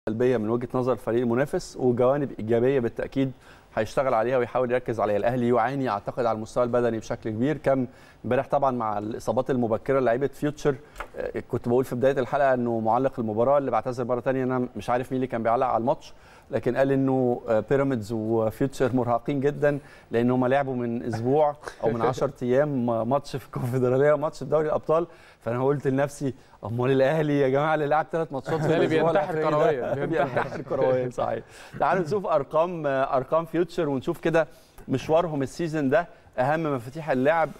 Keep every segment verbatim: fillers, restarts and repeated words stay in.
سلبيه من وجهه نظر الفريق المنافس وجوانب ايجابيه بالتاكيد هيشتغل عليها ويحاول يركز عليها. الاهلي يعاني اعتقد على المستوى البدني بشكل كبير. كم امبارح طبعا مع الاصابات المبكره لعيبه فيوتشر، كنت بقول في بدايه الحلقه انه معلق المباراه اللي بعتذر مره ثانيه، انا مش عارف مين اللي كان بيعلق على الماتش، لكن قال انه بيراميدز وفيوتشر مرهقين جدا لان هم لعبوا من اسبوع او من عشرة ايام ماتش في الكونفدراليه وماتش في دوري الابطال. فانا قلت لنفسي امال الاهلي يا جماعه اللي لعب ثلاث ماتشات اللي بينتحر كرويا بينتحر كرويا صحيح. تعالوا نشوف ارقام ارقام فيوتشر ونشوف كده مشوارهم السيزون ده، اهم مفاتيح اللعب،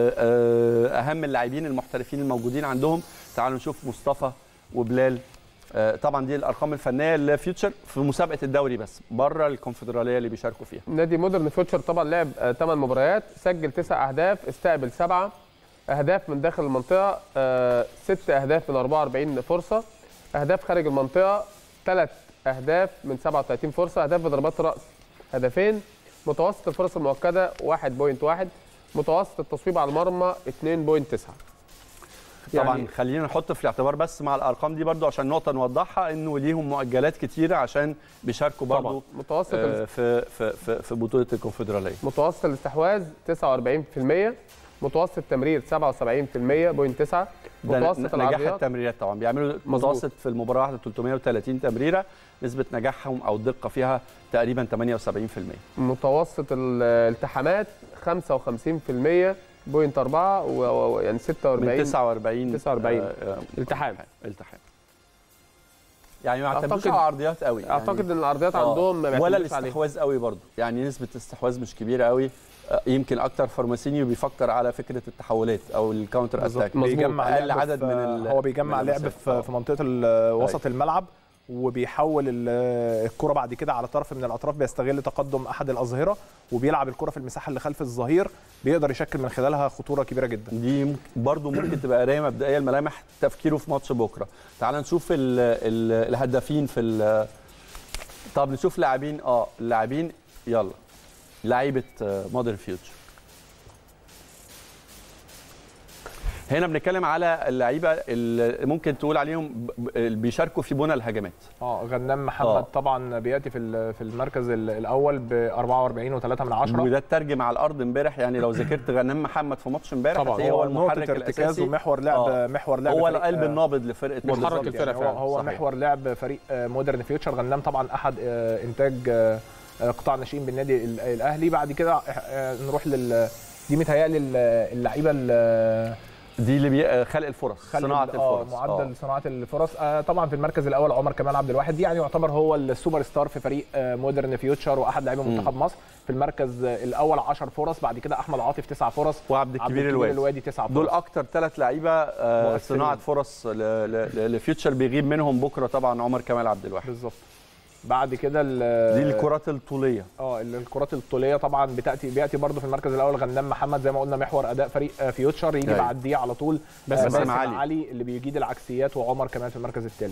اهم اللاعبين المحترفين الموجودين عندهم. تعالوا نشوف مصطفى وبلال. طبعا دي الارقام الفنيه لفيوتشر في مسابقه الدوري بس بره الكونفدراليه اللي بيشاركوا فيها. نادي مودرن فيوتشر طبعا لعب ثمان مباريات، سجل تسع اهداف، استقبل سبعه اهداف من داخل المنطقه، ست اهداف من أربعة وأربعين فرصه، اهداف خارج المنطقه ثلاث اهداف من سبعة وثلاثين فرصه، اهداف بضربات راس هدفين، متوسط الفرص المؤكده واحد فاصلة واحد، متوسط التصويب على المرمى اثنين فاصلة تسعة. طبعا يعني خلينا نحط في الاعتبار بس مع الارقام دي برضو عشان نقطه نوضحها انه ليهم مؤجلات كتيره عشان بيشاركوا برضو متوسط آه في في في, في بطوله الكونفدراليه. متوسط الاستحواذ تسعة وأربعين بالمية، متوسط التمرير سبعة وسبعين بالمية فاصلة تسعة، متوسط العرضيات نجاح التمريرات طبعا بيعملوا متوسط في المباراه واحده ثلاثمائة وثلاثين تمريره، نسبه نجاحهم او الدقه فيها تقريبا ثمانية وسبعين بالمية. متوسط الالتحامات خمسة وخمسين بالمية بوينت أربعة و يعني ستة وأربعين من تسعة وأربعين تسعة وأربعين آه التحام التحام يعني ما اعتمدوش على العرضيات قوي. يعني اعتقد ان العرضيات آه عندهم ما ولا الاستحواذ قوي برضو، يعني نسبه الاستحواذ مش كبيره قوي. يمكن اكتر فورماسينيو بيفكر على فكره التحولات او الكاونتر اتاك، بيجمع اقل عدد من هو بيجمع لعب في, في منطقه وسط الملعب وبيحول الكره بعد كده على طرف من الاطراف، بيستغل تقدم احد الاظهره وبيلعب الكره في المساحه اللي خلف الظهير، بيقدر يشكل من خلالها خطوره كبيره جدا. دي برضو ممكن تبقى قرايه مبدئيه لملامح تفكيره في ماتش بكره. تعال نشوف ال ال الهدافين في طب نشوف لاعبين اه اللاعبين يلا لعيبه مودرن فيوتشر. هنا بنتكلم على اللعيبه اللي ممكن تقول عليهم بيشاركوا في بنى الهجمات. اه غنام محمد آه. طبعا بياتي في في المركز الاول ب أربعة وأربعين وثلاثة من عشرة، وده اترجم على الارض امبارح. يعني لو ذاكرت غنام محمد في ماتش امبارح طبعا هو المحرك الاساسي ومحور لعب آه. محور لعب هو القلب النابض لفرقه محرك الفرقه. هو, هو محور لعب فريق مودرن فيوتشر. غنام طبعا احد انتاج قطاع ناشئين بالنادي الاهلي. بعد كده نروح لل دي متهيألي اللعيبه دي اللي خلق الفرص، صناعه الفرص، معدل أوه. صناعه الفرص. آه طبعا في المركز الاول عمر كمال عبد الواحد، دي يعني يعتبر هو السوبر ستار في فريق آه مودرن فيوتشر واحد لاعبي منتخب مصر. في المركز الاول عشر فرص، بعد كده احمد عاطف تسع فرص، وعبد الكبير الوادي, الوادي تسع فرص. دول اكتر ثلاث لعيبه آه صناعه فرص لفيوتشر. بيغيب منهم بكره طبعا عمر كمال عبد الواحد. بالظبط. بعد كده دي الكرات الطوليه. اه الكرات الطوليه طبعا بتاتي بياتي برده في المركز الاول غنام محمد زي ما قلنا محور اداء فريق فيوتشر. يجي بعديه على طول بس باسم علي. علي اللي بيجيد العكسيات، وعمر كمان في المركز الثالث.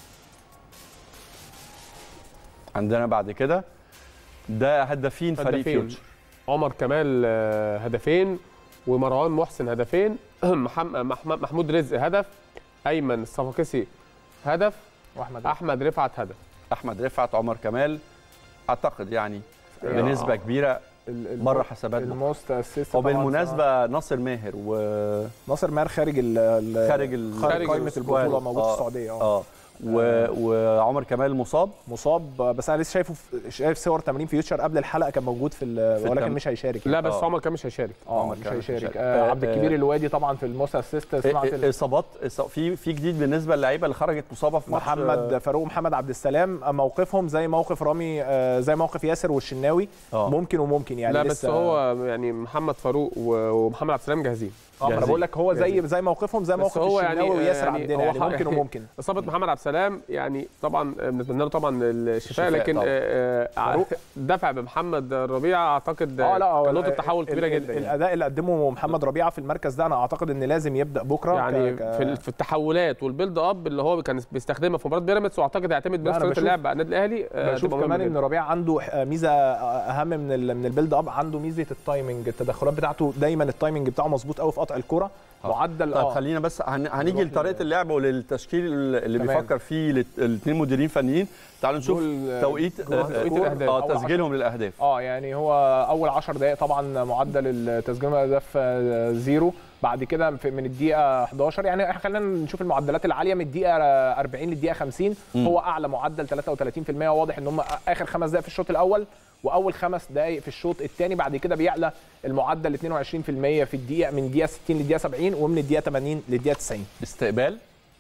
عندنا بعد كده ده هدافين فريق فيوتشر. عمر كمال هدفين، ومروان محسن هدفين، محمود رزق هدف، ايمن الصفاقسي هدف، واحمد احمد رفعت هدف. احمد رفعت عمر كمال اعتقد يعني بنسبه كبيره بره حسابات الموست اسيست. وبالمناسبه ناصر ماهر و ناصر ماهر خارج ال خارج ال خارج قائمه البطوله موجود في السعوديه. اه و... وعمر كمال مصاب مصاب بس انا لسه شايفه شايف صور تمرين فيوتشر قبل الحلقه كان موجود في, في ولكن التم... مش هيشارك. لا بس عمر كان مش هيشارك. اه مش هيشارك. آه عبد الكبير الوادي طبعا في الموست اسيست. صناعه اصابات في في جديد بالنسبه للعيبه اللي خرجت مصابه في ماتش محمد فاروق محمد عبد السلام. موقفهم زي موقف رامي آه زي موقف ياسر والشناوي. آه. ممكن وممكن يعني لا بس هو يعني محمد فاروق ومحمد عبد السلام جاهزين. اه انا بقول لك هو زي زي موقفهم زي موقف الشناوي يعني وياسر يعني عندنا يعني ممكن وممكن. اصابه محمد عبد السلام يعني طبعا بنتمنى له طبعا الشفاء، لكن آه دفع بمحمد ربيعه اعتقد آه لا كان نقطه تحول كبيره جدا. الاداء يعني. اللي قدمه محمد ربيعه في المركز ده انا اعتقد ان لازم يبدا بكره يعني ك... في, في التحولات والبيلد اب اللي هو كان بيستخدمها في مباراه بيراميدز، واعتقد هيعتمد بنفس طريقه اللعب على النادي الاهلي. آه بشوف كمان ان ربيعه عنده ميزه اهم من ال من البيلد اب، عنده ميزه التايمنج. التدخلات بتاعته دايما التايمنج بتاعه مظبوط قوي في قطع الكره. معدل طيب اه خلينا بس هن... هنيجي نروح لطريقه اللعب وللتشكيل اللي تمام. بيفكر فيه الاثنين مديرين فنيين. تعالوا نشوف دول- توقيت دول توقيت الأهداف. اه أول تسجيلهم للاهداف. اه يعني هو اول عشر دقائق طبعا معدل التسجيل الاهداف آه، زيرو. بعد كده في- من الدقيقه احداشر، يعني احنا خلينا نشوف المعدلات العاليه من الدقيقه أربعين للدقيقه خمسين. مم. هو اعلى معدل ثلاثة وثلاثين بالمئة. واضح ان هم اخر خمس دقائق في الشوط الاول واول خمس دقائق في الشوط الثاني. بعد كده بيعلى المعدل اثنين وعشرين بالمئة في الدقيقه من الدقيقه ستين للدقيقه سبعين ومن الدقيقه ثمانين للدقيقه تسعين. استقبال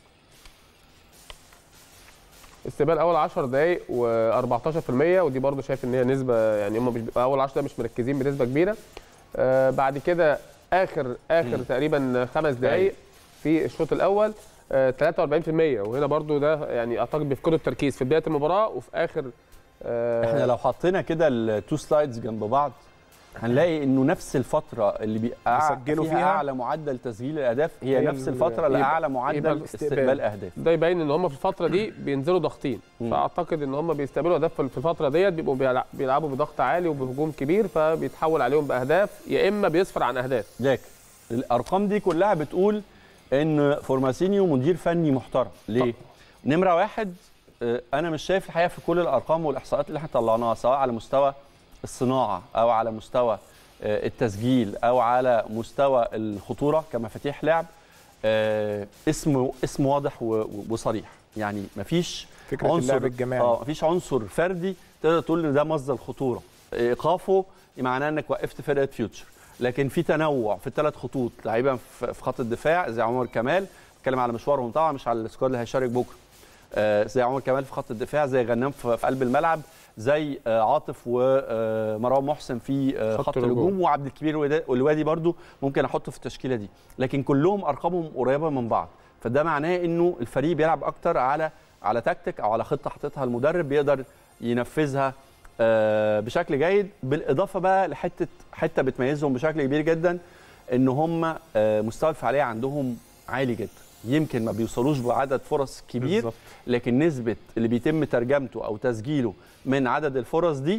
استقبال اول عشر دقائق واربعتاشر بالمئة، ودي برضو شايف ان هي نسبه، يعني هم مش بيبقى اول عشر دقائق مش مركزين بنسبه كبيره. آه بعد كده اخر اخر مم. تقريبا خمس دقائق في الشوط الاول آه ثلاثة وأربعين بالمئة، وهنا برضو ده يعني اعتقد بيفقدوا التركيز في بدايه المباراه وفي اخر. آه احنا لو حطينا كده التو سلايدز جنب بعض هنلاقي انه نفس الفتره اللي بيبقى بيسجلوا فيها فيها اعلى معدل تسجيل الاهداف هي, هي نفس ال- الفتره اللي يبقى- اعلى يبقى معدل الاستقبال. استقبال اهداف. ده يبين ان هم في الفتره دي بينزلوا ضاغطين، مم. فاعتقد ان هم بيستقبلوا اهداف في الفتره ديت، بيبقوا بيلع- بيلعبوا بضغط عالي وبهجوم كبير، فبيتحول عليهم باهداف يا اما بيصفر عن اهداف. لكن الارقام دي كلها بتقول ان فورماسينيو مدير فني محترم. ليه؟ نمره واحد، آه، انا مش شايف الحقيقه في كل الارقام والاحصاءات اللي احنا طلعناها سواء على مستوى الصناعه او على مستوى آه، التسجيل او على مستوى الخطوره كمفاتيح لعب، آه، اسم اسم واضح و- و- وصريح. يعني مفيش فكره عنصر اللعب الجماعي. اه مفيش عنصر فردي تقدر تقول ان ده مصدر خطوره. ايقافه معناه انك وقفت فرقه فيوتشر، لكن في تنوع في الثلاث خطوط، لعيبه في في خط الدفاع زي عمر كمال، بتكلم على مشوارهم طبعا مش على السكواد اللي هيشارك بكره. آه، زي عمر كمال في خط الدفاع، زي غنام في في قلب الملعب، زي آه، عاطف ومروان محسن في آه، خط خط الهجوم. الهجوم، وعبد الكبير والودا- والوادي برضو ممكن احطه في التشكيله دي. لكن كلهم ارقامهم قريبه من بعض، فده معناه انه الفريق بيلعب اكتر على على تكتيك او على خطه حاططها المدرب بيقدر ينفذها آه، بشكل جيد. بالاضافه بقى لحته حته بتميزهم بشكل كبير جدا، ان هم آه، مستوى الفعاليه عندهم عالي جدا. يمكن ما بيوصلوش بعدد فرص كبير بالظبط. لكن نسبه اللي بيتم ترجمته او تسجيله من عدد الفرص دي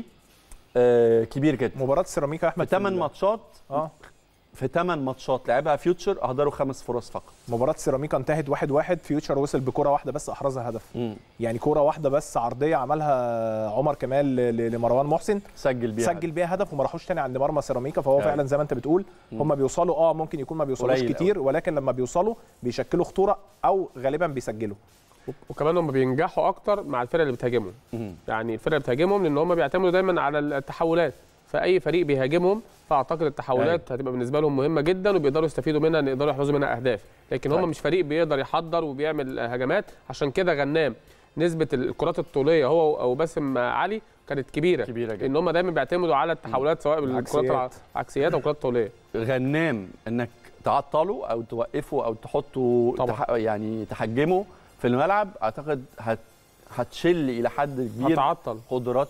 آه، كبير جدا. مباراه سيراميكا يا في احمد ثمان ماتشات اه في ثمان ماتشات لعبها فيوتشر اهدروا خمس فرص فقط. مباراه سيراميكا انتهت واحد واحد. فيوتشر وصل بكره واحده بس احرزها هدف. مم. يعني كوره واحده بس عرضيه عملها عمر كمال ل- ل- لمروان محسن، سجل بيها سجل بيها هدف وما راحوش تاني عند مرمى سيراميكا. فهو أيوة. فعلا زي ما انت بتقول هم بيوصلوا اه ممكن يكون ما بيوصلوش قليل كتير، ولكن لما بيوصلوا بيشكلوا خطوره او غالبا بيسجلوا. وكمان هم بينجحوا اكتر مع الفرق اللي بتهاجمهم، مم. يعني الفرق اللي بتهاجمهم لان هم بيعتمدوا دايما على التحولات، فاي فريق بيهاجمهم فاعتقد التحولات هتبقى بالنسبه لهم مهمه جدا وبيقدروا يستفيدوا منها، ان يقدروا يحرزوا منها اهداف. لكن هم طيب. مش فريق بيقدر يحضر وبيعمل هجمات. عشان كده غنام نسبه الكرات الطوليه هو او باسم علي كانت كبيره كبيره جدا. ان هم دايما بيعتمدوا على التحولات سواء بالكرات العكسيات. العكسيات او الكرات الطوليه. غنام انك تعطله او توقفه او تحطه طبعا. تح... يعني تحجمه في الملعب، اعتقد هت... هتشل الى حد كبير هتعطل قدرات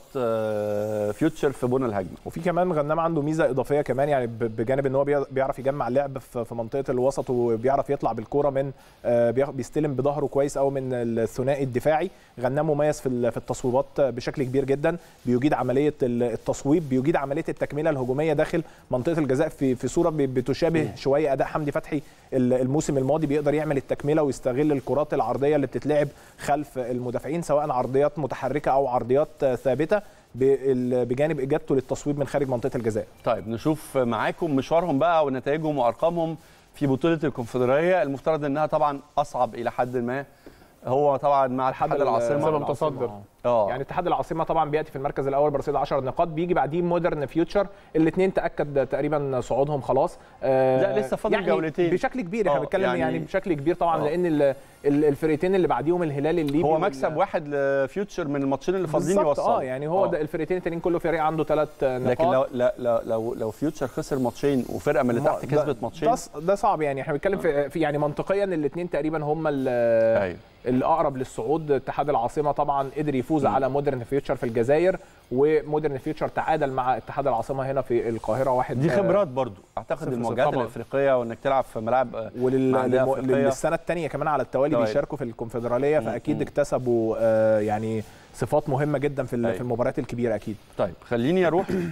آه، فيوتشر في بنى الهجمه. وفي كمان غنام عنده ميزه اضافيه كمان، يعني ب- بجانب ان هو بي- بيعرف يجمع لعب في في منطقه الوسط وبيعرف يطلع بالكوره من آه، بياخ- بيستلم بظهره كويس او من الثنائي الدفاعي. غنام مميز في ال- في التصويبات بشكل كبير جدا، بيجيد عمليه ال- التصويب، بيجيد عمليه التكمله الهجوميه داخل منطقه الجزاء في في صوره ب- بتشابه شويه اداء حمدي فتحي ال- الموسم الماضي. بيقدر يعمل التكمله ويستغل الكرات العرضيه اللي بتتلعب خلف المدافعين سواء عرضيات متحركه او عرضيات آه، ثابته، بال- بجانب اجابته للتصويب من خارج منطقه الجزاء. طيب نشوف معاكم مشوارهم بقى ونتائجهم وارقامهم في بطوله الكونفدراليه، المفترض انها طبعا اصعب الى حد ما. هو طبعا مع اتحاد العاصمه سبب متصدر. اه يعني اتحاد العاصمه طبعا بياتي في المركز الاول برصيد عشر نقاط، بيجي بعديه مودرن فيوتشر، الاثنين تاكد تقريبا صعودهم خلاص. آه لا، لسه فاضل يعني جولتين. بشكل كبير احنا آه، بنتكلم يعني, يعني يعني بشكل كبير طبعا آه. لان ال- ال- الفرقتين اللي بعديهم الهلال الليبي هو وال- مكسب واحد لفيوتشر من الماتشين اللي فاضلين بالظبط. يوصلوا. اه يعني هو آه. ده الفرقتين التانيين كل فريق عنده ثلاث نقاط. لكن لو لو لو لو, لو فيوتشر خسر ماتشين وفرقه من اللي ما- تحت ده- كسبت ماتشين، ده, ده صعب. يعني احنا بنتكلم في, في يعني منطقيا الاثنين تقريبا هم ال- ايوه الاقرب للصعود. اتحاد العاصمه طبعا قدر يفوز على مودرن فيوتشر في الجزائر، ومودرن فيوتشر تعادل مع اتحاد العاصمه هنا في القاهره واحد. دي خبرات برضو اعتقد صفر المواجهات طبعاً. الافريقيه وانك تلعب في ملعب مع أندية أفريقية. وللسنه الثانيه كمان على التوالي طيب. بيشاركوا في الكونفدراليه، مم. فاكيد مم. اكتسبوا آه، يعني صفات مهمه جدا في ال- أيوة. في المباريات الكبيره اكيد. طيب خليني اروح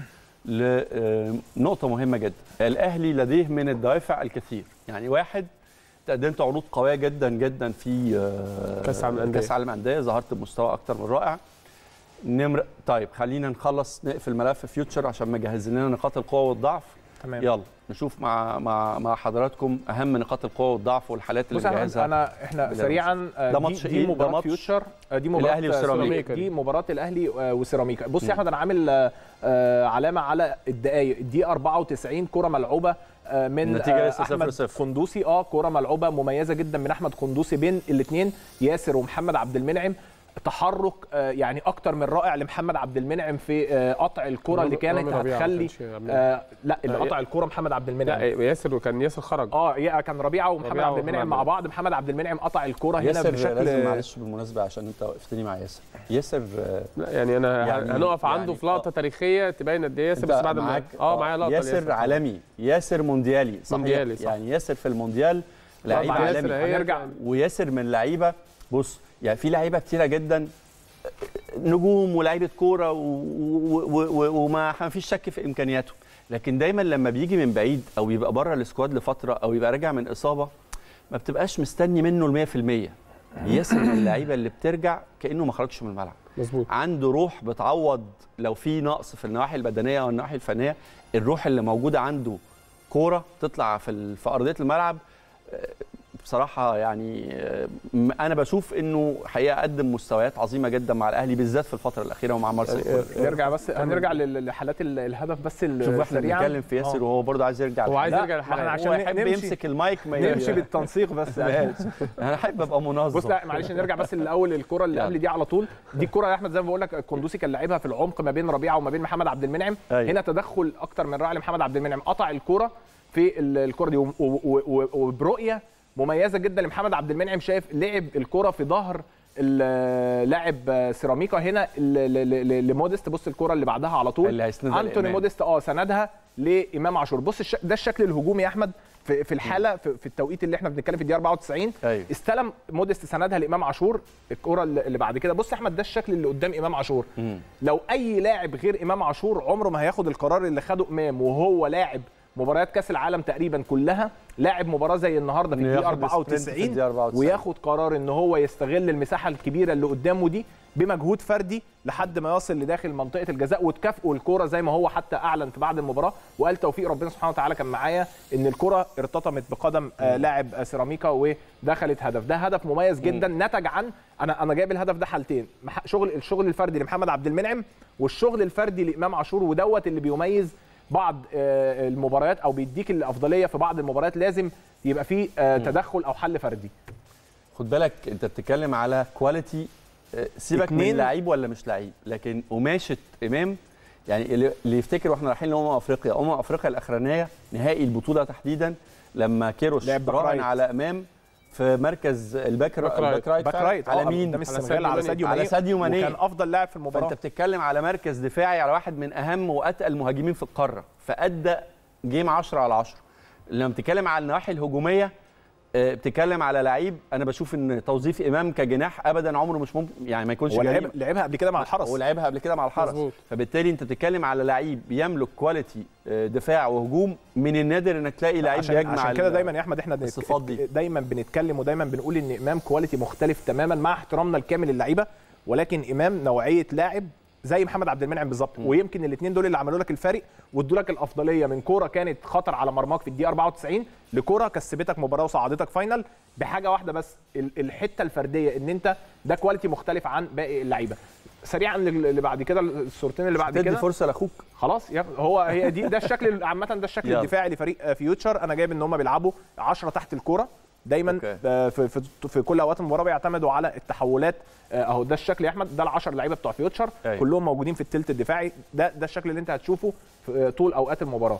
لنقطه مهمه جدا. الاهلي لديه من الدوافع الكثير، يعني واحد قدمت عروض قويه جدا جدا في كاس العالم للانديه كاس العالم للانديه، ظهرت بمستوى اكتر من رائع. نمر طيب خلينا نخلص نقفل ملف فيوتشر عشان مجهز لنا نقاط القوه والضعف. تمام. يلا نشوف مع مع مع حضراتكم اهم نقاط القوه والضعف والحالات اللي جاهزه. انا احنا سريعا ده ماتش دي, دي مباراه فيوتشر، دي مباراه الاهلي وسيراميكا، دي مباراه الاهلي وسيراميكا. بص يا احمد، انا عامل علامه على الدقائق. دي أربعة وتسعين كره ملعوبه من احمد قندوسي. اه كره ملعوبه مميزه جدا من احمد قندوسي بين الاثنين ياسر ومحمد عبد المنعم. تحرك يعني اكتر من رائع لمحمد عبد المنعم في قطع الكره اللي كانت هتخلي آه لا اللي قطع الكره محمد عبد المنعم. لا ياسر، وكان ياسر خرج. اه كان ربيعه ومحمد عبد المنعم مع بعض. محمد عبد المنعم قطع الكره هنا بشكل لازم. معلش بالمناسبه عشان انت وقفتني مع ياسر. ياسر لا يعني انا يعني هنقف عنده يعني في لقطه آه تاريخيه تبين قد ايه ياسر، بس بعد ما اه معايا لقطه. ياسر عالمي، ياسر مونديالي صحيح. مونديالي صح. يعني ياسر في المونديال لعيب عالمي. هنرجع وياسر من لعيبه، بص يعني في لعيبه كتيره جدا نجوم ولاعيبه كوره وما فيش شك في امكانياته، لكن دايما لما بيجي من بعيد او يبقى بره السكواد لفتره او يبقى راجع من اصابه ما بتبقاش مستني منه ال مية في المية. ياسر من اللعيبه اللي بترجع كانه ما خرجش من الملعب. مظبوط. عنده روح بتعوض لو في نقص في النواحي البدنيه او النواحي الفنيه. الروح اللي موجوده عنده كوره تطلع في في ارضيه الملعب. بصراحه يعني انا بشوف انه حقيقه قدم مستويات عظيمه جدا مع الاهلي بالذات في الفتره الاخيره ومع مارسيل. نرجع بس هنرجع لحالات الهدف بس شوف احنا بنتكلم في ياسر وهو برضه عايز يرجع. هو عايز يرجع للحلقه عشان يحب يمسك المايك ما نمشي بالتنسيق بس. انا احب ابقى منظم. بص لا معلش نرجع بس الاول الكره اللي قبل دي على طول. دي الكره يا احمد زي ما بقول لك القندوسي كان لاعبها في العمق ما بين ربيعه وما بين محمد عبد المنعم. أيوة. هنا تدخل اكتر من رائع لمحمد عبد المنعم، قطع الكره في الكره دي وبرؤيه مميزه جدا لمحمد عبد المنعم. شايف لعب الكره في ظهر لاعب سيراميكا هنا لموديست. بص الكره اللي بعدها على طول انتوني موديست اه سندها لامام عاشور. بص ده الشكل الهجومي يا احمد في في الحاله في التوقيت اللي احنا بنتكلم في الدقيقه أربعة وتسعين. أيوة. استلم موديست سندها لامام عاشور. الكره اللي بعد كده بص يا احمد ده الشكل اللي قدام امام عاشور. مم. لو اي لاعب غير امام عاشور عمره ما هياخد القرار اللي خده امام، وهو لاعب مباريات كاس العالم تقريبا كلها، لاعب مباراه زي النهارده في الدقيقه أربعة وتسعين وياخد قرار ان هو يستغل المساحه الكبيره اللي قدامه دي بمجهود فردي لحد ما يصل لداخل منطقه الجزاء وتكافئه الكره زي ما هو حتى اعلن في بعد المباراه وقال توفيق ربنا سبحانه وتعالى كان معايا ان الكره ارتطمت بقدم آه لاعب سيراميكا ودخلت هدف. ده هدف مميز جدا نتج عن انا انا جايب الهدف ده حالتين، شغل الشغل الفردي لمحمد عبد المنعم والشغل الفردي لامام عاشور، ودوت اللي بيميز بعض المباريات او بيديك الافضليه في بعض المباريات. لازم يبقى فيه تدخل او حل فردي. خد بالك انت بتتكلم على كواليتي، سيبك من لعيب ولا مش لعيب، لكن قماشه امام يعني اللي يفتكر واحنا رايحين لامم افريقيا، امم افريقيا الاخرانيه نهائي البطوله تحديدا لما كيروش راهن على امام في مركز الباك رايت باك رايت على مين؟ على السنغال على ساديو على ساديو ماني وكان افضل لاعب في المباراه. فانت بتتكلم على مركز دفاعي على واحد من اهم واتقل المهاجمين في القاره، فادى جيم عشرة على عشرة. لما بتتكلم على النواحي الهجوميه بتتكلم على لعيب انا بشوف ان توظيف امام كجناح ابدا عمره مش ممكن يعني ما يكونش جريمه. لعبها قبل كده مع الحرس ولعبها قبل كده مع الحرس مزبوط. فبالتالي انت بتتكلم على لعيب يملك كواليتي دفاع وهجوم، من النادر انك تلاقي لعيب يجمع. عشان كده دايما يا احمد احنا الصفات دي دايما بنتكلم ودايما بنقول ان امام كواليتي مختلف تماما مع احترامنا الكامل للعيبه، ولكن امام نوعيه لاعب زي محمد عبد المنعم بالظبط، ويمكن الاثنين دول اللي عملوا لك الفارق وادوا لك الافضليه من كوره كانت خطر على مرماك في الدقيقه أربعة وتسعين لكوره كسبتك مباراه وصعدتك فاينل بحاجه واحده بس، الحته الفرديه، ان انت ده كواليتي مختلف عن باقي اللعيبه. سريعا اللي بعد كده الصورتين اللي بعد كده تدي فرصه لاخوك خلاص هو هي دي ده الشكل عامه ده الشكل الدفاعي لفريق فيوتشر. انا جايب ان هم بيلعبوا عشرة تحت الكوره دايما في, في في كل اوقات المباراه بيعتمدوا على التحولات اهو. ده الشكل يا احمد، ده العشر لعيبه بتوع فيوتشر أي. كلهم موجودين في الثلث الدفاعي، ده ده الشكل اللي انت هتشوفه في طول اوقات المباراه.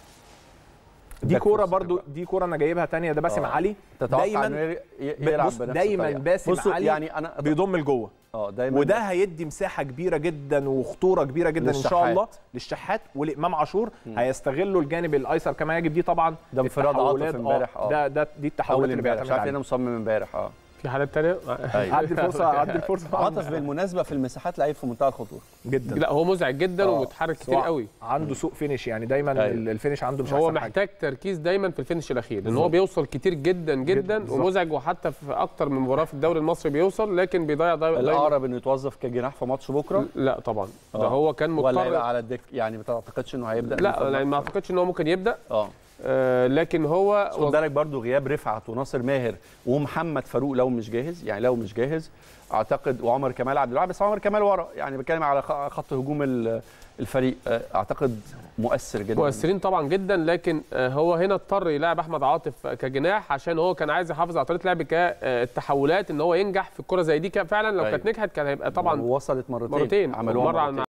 دي كوره برضو دي كوره انا جايبها ثانيه، ده باسم آه. علي دايما يلعب دايما باسم علي يعني أنا بيضم لجوه اه دايما، وده هيدي مساحه كبيره جدا وخطوره كبيره جدا ان شاء الله للشحات ولامام عاشور. م. هيستغلوا الجانب الايسر كما يجب. دي طبعا ده انفراد عاطف امبارح اه ده ده دي التحولات اللي بيعتمد عليها. مش عارف انا مصمم امبارح اه في حالات ثانيه عدي الفرصه عدي الفرصه. عاطف بالمناسبه في المساحات لعيب في منتهى الخطوره جدا. لا هو مزعج جدا آه. ومتحرك كتير قوي، عنده سوء فينش يعني دايما. أيوة. الفينش عنده مش هو محتاج حاجة. تركيز دايما في الفينش الاخير لان هو بيوصل كتير جدا جدا, جداً ومزعج، وحتى في اكتر من مباراه في الدوري المصري بيوصل لكن بيضيع ضيع. الاقرب انه يتوظف كجناح في ماتش بكره؟ لا طبعا آه. ده هو كان مضطر ولا هيبقى على الدك يعني ما تعتقدش انه هيبدا؟ لا يعني ما اعتقدش ان هو ممكن يبدا. اه آه لكن هو خد بالك برضه غياب رفعت وناصر ماهر ومحمد فاروق لو مش جاهز، يعني لو مش جاهز اعتقد، وعمر كمال عبد الواحد، بس عمر كمال ورا، يعني بتكلم على خط هجوم الفريق، اعتقد مؤثر جدا. مؤثرين طبعا جدا، لكن هو هنا اضطر يلاعب احمد عاطف كجناح عشان هو كان عايز يحافظ على طريقه لعب كالتحولات، ان هو ينجح في الكره زي دي. فعلا لو كانت نجحت كان هيبقى طبعا وصلت مرتين, مرتين عملوها مره مرتين.